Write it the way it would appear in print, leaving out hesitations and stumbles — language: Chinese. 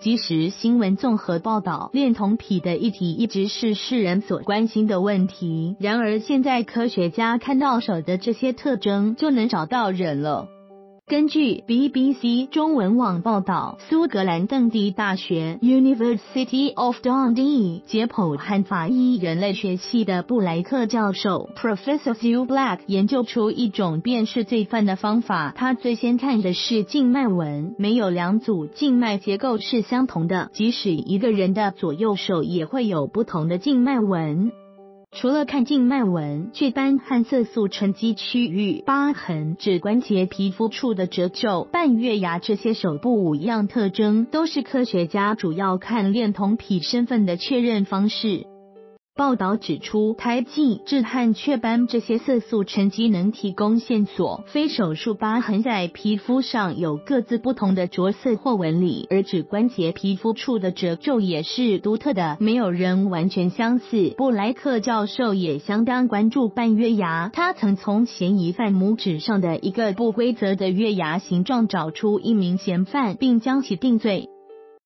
即时新闻综合报道，恋童癖的议题一直是世人所关心的问题，然而现在科学家看到手的这些特征就能找到人了。根据 BBC 中文网报道，苏格兰邓迪大学 University of Dundee 解剖和法医人类学系的布莱克教授 Professor Sue Black 研究出一种辨识罪犯的方法。他最先看的是静脉纹，没有两组静脉结构是相同的，即使一个人的左右手也会有不同的静脉纹。除了看静脉纹、雀斑和色素沉积区域、疤痕、指关节皮肤处的褶皱、半月牙这些手部5样特征，都是科学家主要看恋童癖身份的确认方式。报道指出，胎记、痣和雀斑这些色素沉积能提供线索，非手术疤痕在皮肤上有各自不同的着色或纹理，而指关节皮肤处的褶皱也是独特的，没有人完全相似。布莱克教授也相当关注半月牙，他曾从嫌疑犯拇指上的一个不规则的月牙形状找出一名嫌犯，并将其定罪。